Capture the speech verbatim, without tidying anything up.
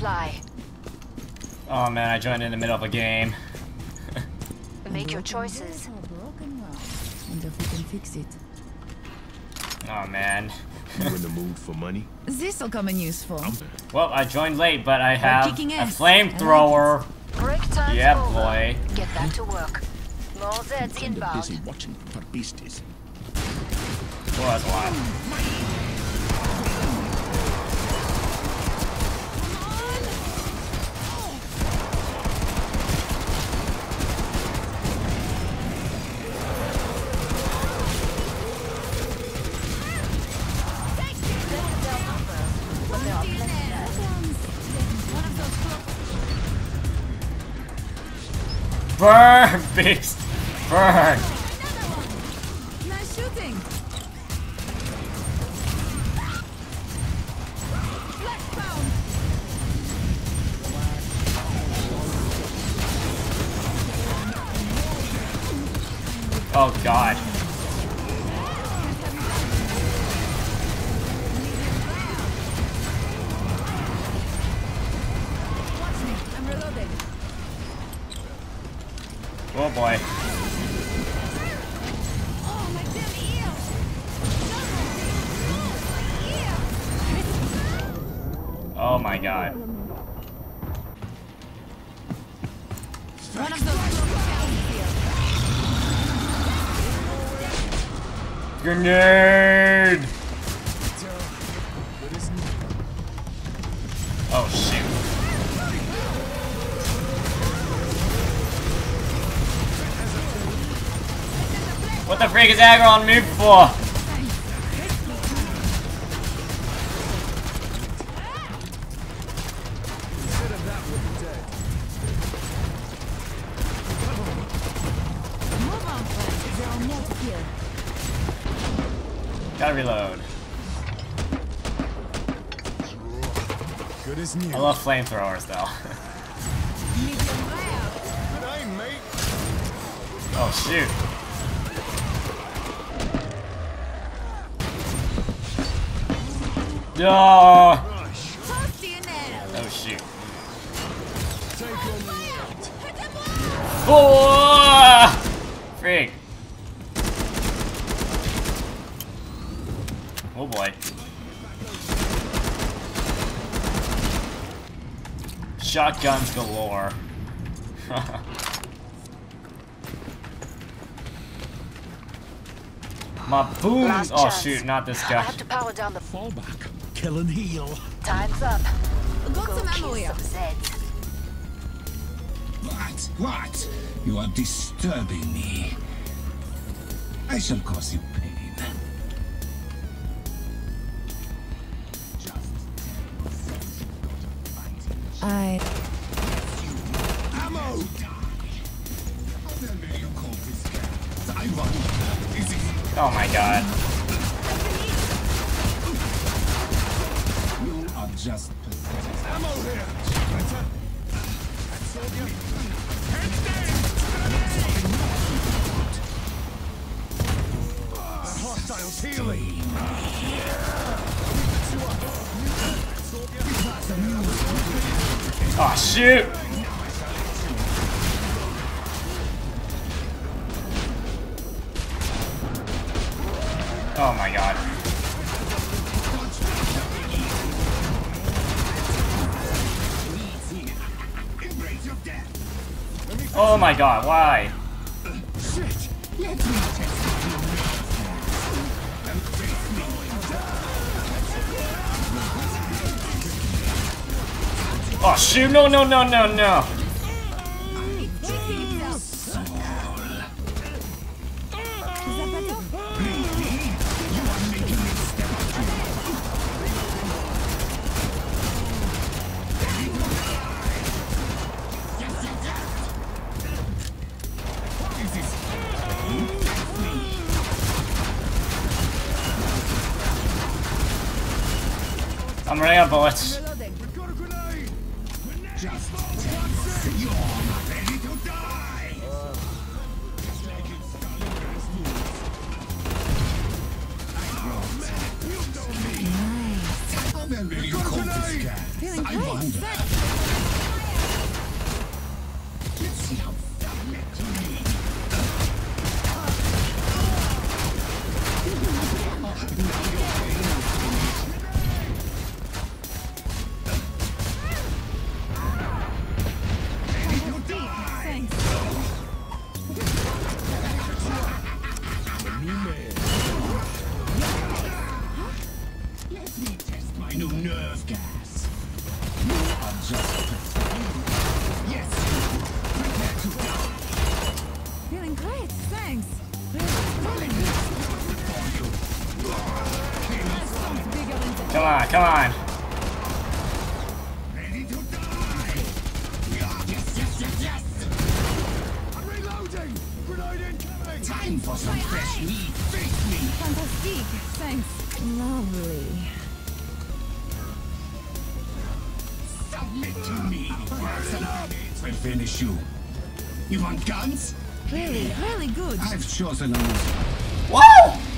supply. Oh man, I joined in the middle of a game. Make your choices. Wonder if we can fix it. Oh man. You in the mood for money? This'll come in useful. Well, I joined late, but I have kicking a ass. flamethrower. Break time. Yeah, boy. Get back to work. More Zeds I'm inbound. busy watching for beasties. Well, that's a lot. Burn, beast! Burn! Nice shooting. Oh god. I'm reloading. Oh boy. Oh, my damn ear! Oh my god. One of those Grenade! Oh shoot. What the freak is aggro on me for? Move on, friends. There are more here. Gotta reload. Good as new. I love flamethrowers though. Medium rare. Good aim, mate. Oh shoot. No! Toasty and nail. Oh shoot. Take on the Oh! Freak. Oh boy. Shotguns galore. My boom! Last Oh chance. shoot, not this I guy. have to power down the fallback. Kill and heal. time's up. Got Go some ammo kill here. some Zeds. What? What? You are disturbing me. I shall cause you pain. I... Ammo! Oh my god. You are just pathetic. Ammo here! Hostiles healing! Oh shoot! Oh my god. Oh my god, why? Shit! Oh shoot, no, no, no, no, no. I'm running out of bullets. Reloading. We've got a grenade! Just you're ready to die. How then will you call this gas? I wonder. Let's see how submit to me. Thanks. Let me test my new nerve gas. You are just pathetic. Yes, prepare to die. Feeling great. Thanks. Bigger than the Come on, come on. Ready to die. Yes, yes, yes, yes. I'm reloading! Grenade incoming! Time for some fresh meat. Face me. fantastique. Thanks. Lovely. Submit to me. Some grenades will finish you. You want guns? Really, really good. I've chosen a loser. Whoa!